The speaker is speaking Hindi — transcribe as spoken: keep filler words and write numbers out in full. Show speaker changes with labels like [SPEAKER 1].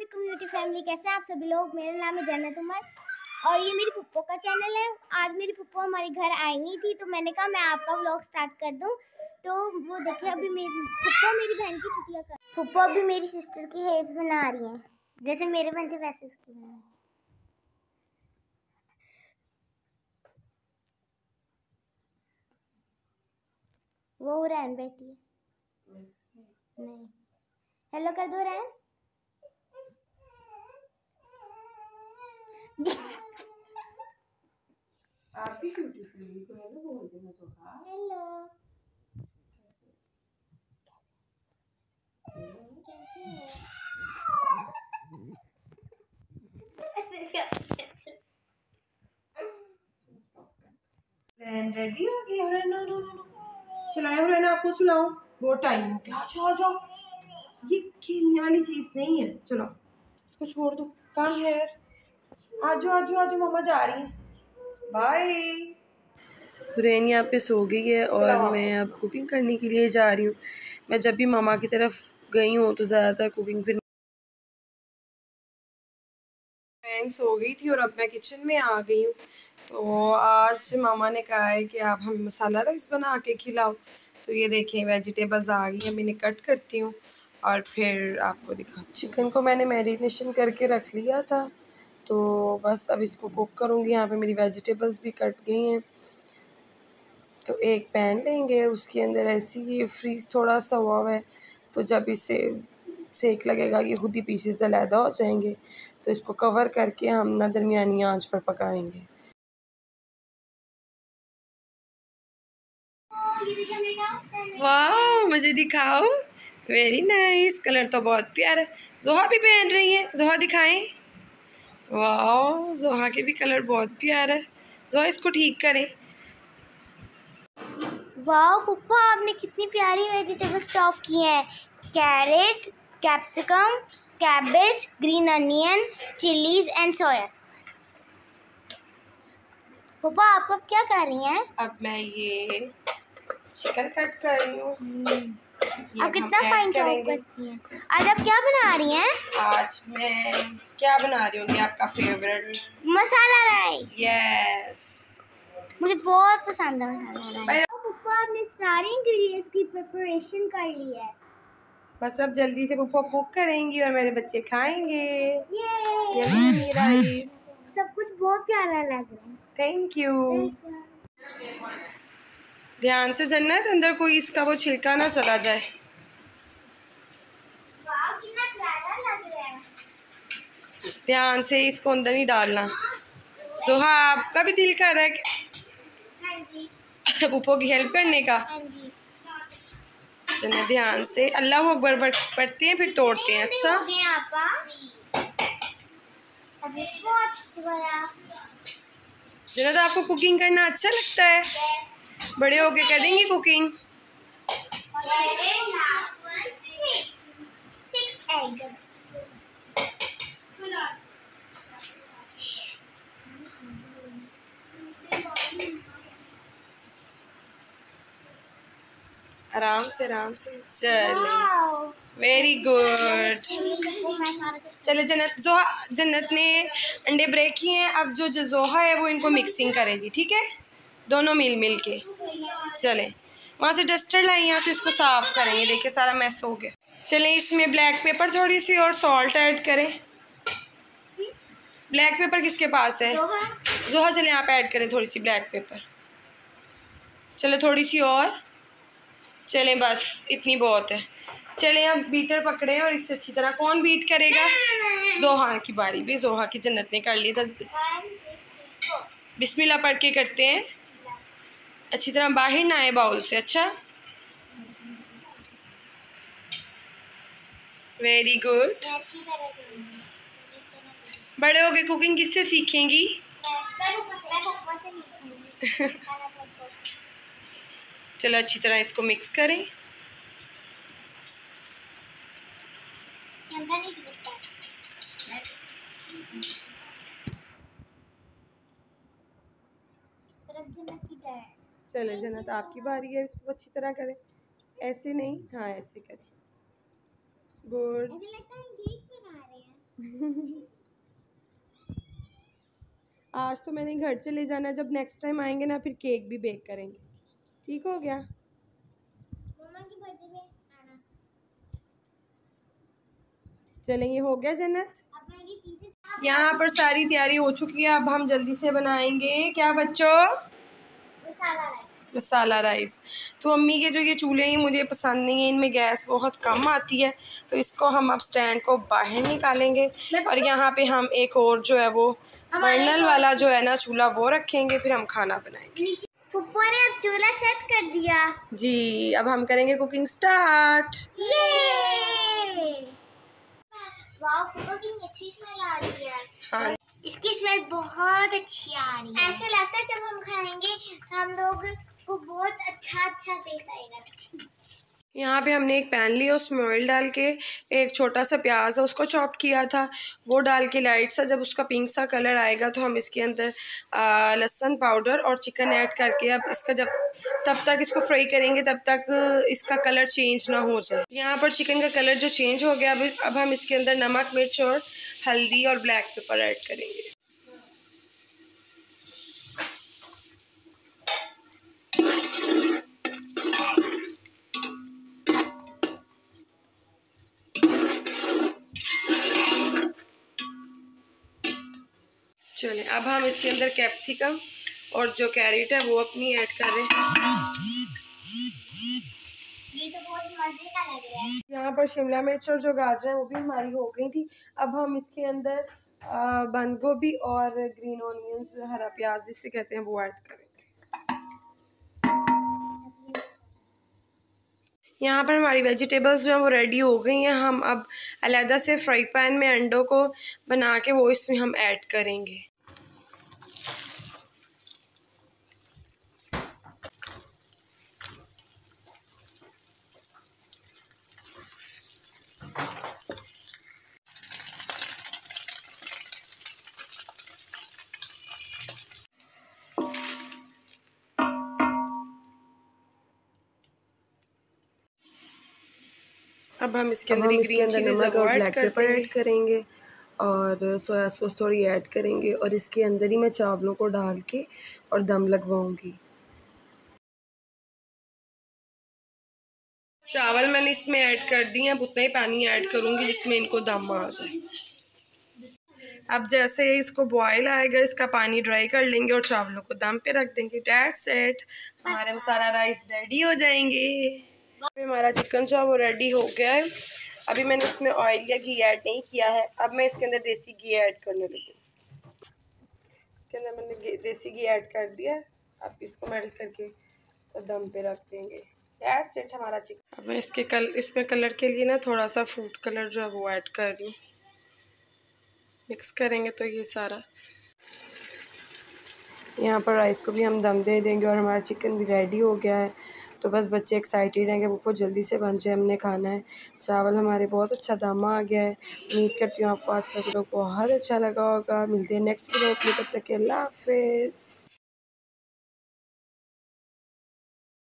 [SPEAKER 1] कम्युनिटी फैमिली, कैसे आप सभी लोग। मेरा नाम है जन्नत उमर और ये मेरी पुप्पो का चैनल है। आज मेरी पुप्पो हमारे घर आई हुई थी तो मैंने कहा मैं आपका व्लॉग स्टार्ट कर दूं। तो वो देखिए अभी मेरी पुप्पो मेरी बहन की छुट्टियां कर पुप्पो अभी मेरी सिस्टर की हेयर्स बना रही हैं, जैसे मेरे बनते वैसे उसकी बना। वो रैन बैठी है, नहीं हेलो कर दो रैन।
[SPEAKER 2] आप भी ब्यूटीफुल को हेलो बोल देना सोहा।
[SPEAKER 1] हेलो
[SPEAKER 2] रेडी हो गई? अरे नो नो नो चलाओ रे ना, आपको सुलाओ, बहुत टाइम हो गया। आ जाओ, ये खेलने वाली चीज नहीं है, चलो इसको छोड़ दो। कम है, आ जाओ आ जाओ आ जाओ, मम्मा जा रही है, बाय। हुरैन यहाँ पे सो गई है और मैं अब कुकिंग करने के लिए जा रही हूँ। मैं जब भी मामा की तरफ गई हूँ तो ज़्यादातर कुकिंग फिर हुरैन सो गई थी और अब मैं किचन में आ गई हूँ। तो आज मामा ने कहा है कि आप हमें मसाला राइस बना के खिलाओ। तो ये देखें वेजिटेबल्स आ गई हैं, मैंने कट करती हूँ और फिर आपको दिखा। चिकन को मैंने मैरिनेशन करके रख लिया था, तो बस अब इसको कुक करूँगी। यहाँ पे मेरी वेजिटेबल्स भी कट गई हैं। तो एक पैन लेंगे, उसके अंदर ऐसी ये फ्रीज़ थोड़ा सा हुआ हुआ है, तो जब इसे सेक लगेगा ये खुद ही पीसेस अलहदा हो जाएंगे। तो इसको कवर करके हम ना दरमियानी आंच पर पकाएंगे। वाह, मुझे दिखाओ, वेरी नाइस, कलर तो बहुत प्यारा है। जोहा भी पहन रही है, जोहा दिखाएं। वाह, जोहा के भी कलर बहुत प्यारा है। जोहा इसको ठीक करें।
[SPEAKER 1] वाह पुप्पा, आपने कितनी प्यारी वेजिटेबल्स चॉप की हैं। Carrot, capsicum, cabbage, green onion, chillies and soya sauce. पुप्पा आप अब क्या कर रही हैं?
[SPEAKER 2] अब मैं ये चिकन कट कर रही हूँ।
[SPEAKER 1] आप कितना फाइन चॉप करती हैं। आज आप क्या बना रही हैं?
[SPEAKER 2] आज मैं क्या बना रही हूँ, आपका फेवरेट
[SPEAKER 1] मसाला राइस।
[SPEAKER 2] यस,
[SPEAKER 1] मुझे बहुत पसंद है मसाला राइस। पुप्पा आपने सारे इंग्रेडिएंट्स की प्रिपरेशन कर ली है,
[SPEAKER 2] बस अब जल्दी से पुप्पा कुक करेंगी और मेरे बच्चे खाएंगे।
[SPEAKER 1] ये
[SPEAKER 2] राइस,
[SPEAKER 1] सब कुछ बहुत प्यारा लग रहा है।
[SPEAKER 2] Thank you. ध्यान से जन्नत, अंदर कोई इसका वो छिलका ना चला जाए।
[SPEAKER 1] वाह कितना प्यारा लग रहा है।
[SPEAKER 2] ध्यान से इसको अंदर नहीं डालना। सोहा आपका भी दिल कर रहा है
[SPEAKER 1] हाँ जी
[SPEAKER 2] पुप्पो की हेल्प करने का?
[SPEAKER 1] हाँ जी।
[SPEAKER 2] जन्नत ध्यान से, अल्लाह अकबर पढ़ते हैं फिर तोड़ते हैं। अच्छा जन्नत, आपको कुकिंग करना अच्छा लगता है? बड़े होके करेंगी कुकिंग? आराम से आराम से, चले, वेरी गुड। चले जन्नत, जोहा जन्नत ने अंडे ब्रेक किए हैं, अब जो जोहा है वो इनको मिक्सिंग करेगी, ठीक है, दोनों मिल मिल के। चले वहाँ से डस्टर लाई, यहाँ से इसको साफ करेंगे। देखिए सारा मैस हो गया। चलें इसमें ब्लैक पेपर थोड़ी सी और सॉल्ट ऐड करें। ब्लैक पेपर किसके पास है? जोहा, चलें आप ऐड करें थोड़ी सी ब्लैक पेपर। चले थोड़ी सी और, चलें बस इतनी बहुत है। चलें अब बीटर पकड़े और इससे अच्छी तरह कौन बीट करेगा? जोहा की बारी भी, जोहा की जन्नत ने कर ली था। बिस्मिल्लाह पढ़ के करते हैं, अच्छी तरह बाहर ना आए बाउल से। अच्छा, वेरी गुड। बड़े हो गए कुकिंग किससे सीखेंगी? चलो अच्छी तरह इसको मिक्स करें। चले जन्नत आपकी बारी है, इसको अच्छी तरह करें। ऐसे नहीं, हाँ ऐसे करें। गुड। आज तो मैंने घर से ले जाना है, जब नेक्स्ट टाइम आएंगे ना फिर केक भी बेक करेंगे। ठीक हो गया?
[SPEAKER 1] मम्मा की बर्थडे में आना।
[SPEAKER 2] चलेंगे, हो गया जन्नत?
[SPEAKER 1] अब मैं ये चीजें
[SPEAKER 2] यहाँ पर सारी तैयारी हो चुकी है, अब हम जल्दी से बनाएंगे क्या बच्चों?
[SPEAKER 1] मसाला राइस।
[SPEAKER 2] मसाला राइस। तो अम्मी के जो ये चूल्हे हैं मुझे पसंद नहीं है, इनमें गैस बहुत कम आती है, तो इसको हम अब स्टैंड को बाहर निकालेंगे और यहाँ पे हम एक और जो है वो बर्नल वाला जो है ना चूल्हा वो रखेंगे, फिर हम खाना बनाएंगे।
[SPEAKER 1] फुप्पो ने अब चूल्हा सेट कर दिया
[SPEAKER 2] जी, अब हम करेंगे कुकिंग स्टार्ट।
[SPEAKER 1] वाओ, फुप्पो की अच्छी स्मेल आ रही है।
[SPEAKER 2] हाँ,
[SPEAKER 1] इसकी स्मेल बहुत अच्छी आ रही है। ऐसे लगता है जब हम खाएंगे हम लोग को बहुत अच्छा अच्छा टेस्ट आएगा।
[SPEAKER 2] यहाँ पे हमने एक पैन लिया, उसमें ऑयल डाल के एक छोटा सा प्याज है उसको चॉप किया था, वो डाल के लाइट सा जब उसका पिंक सा कलर आएगा तो हम इसके अंदर लहसुन पाउडर और चिकन ऐड करके अब इसका जब तब तक इसको फ्राई करेंगे तब तक इसका कलर चेंज ना हो जाए। यहाँ पर चिकन का कलर जो चेंज हो गया, अब अब हम इसके अंदर नमक, मिर्च और हल्दी और ब्लैक पेपर ऐड करेंगे। चलें, अब हम इसके अंदर कैप्सिकम और जो कैरेट है वो अपनी ऐड कर रहे हैं।
[SPEAKER 1] ये तो बहुत मजे का लग रहा है।
[SPEAKER 2] यहाँ पर शिमला मिर्च और जो गाजर है वो भी हमारी हो गई थी। अब हम इसके अंदर बंद गोभी और ग्रीन ऑनियंस, हरा प्याज जिसे कहते हैं, वो ऐड करेंगे। यहाँ पर हमारी वेजिटेबल्स जो है वो रेडी हो गई हैं। हम अब अलहदा से फ्राई पैन में अंडों को बना के वो इसमें हम ऐड करेंगे। अब हम इसके अंदर ग्रीन चिलीज और ब्लैक पेपर ऐड करेंगे और सोया सॉस थोड़ी ऐड करेंगे और इसके अंदर ही मैं चावलों को डाल के और दम लगवाऊंगी। चावल मैंने इसमें ऐड कर दिए, अब उतना ही पानी ऐड करूंगी जिसमें इनको दम आ जाए। अब जैसे ही इसको बॉयल आएगा इसका पानी ड्राई कर लेंगे और चावलों को दम पे रख देंगे। दैट्स इट, हमारे मसाला राइस रेडी हो जाएंगे। हमारा चिकन जो है वो रेडी हो गया है। अभी मैंने इसमें ऑयल या घी ऐड नहीं किया है। अब मैं इसके अंदर देसी घी ऐड करने लगी। इसके अंदर मैंने देसी घी ऐड कर दिया। अब इसको मेल्ट करके तो दम पे रख देंगे। दैट्स इट, हमारा चिकन। अब मैं इसके कल इसमें कलर के लिए ना थोड़ा सा फूड कलर जो है वो ऐड कर रही हूँ। मिक्स करेंगे तो ये सारा। यहाँ पर राइस को भी हम दम दे देंगे और हमारा चिकन भी रेडी हो गया है। तो बस बच्चे एक्साइटेड हैं कि वो जल्दी से बन जाए, हमने खाना है। चावल हमारे बहुत अच्छा दम आ गया है। उम्मीद करती हूँ आपको आज का व्लॉग बहुत अच्छा लगा होगा। मिलते हैं नेक्स्ट व्लॉग में, तब तक के अल्लाह हाफिज़।